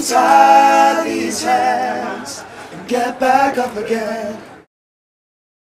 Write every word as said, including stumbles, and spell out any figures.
untie these hands and get back up again.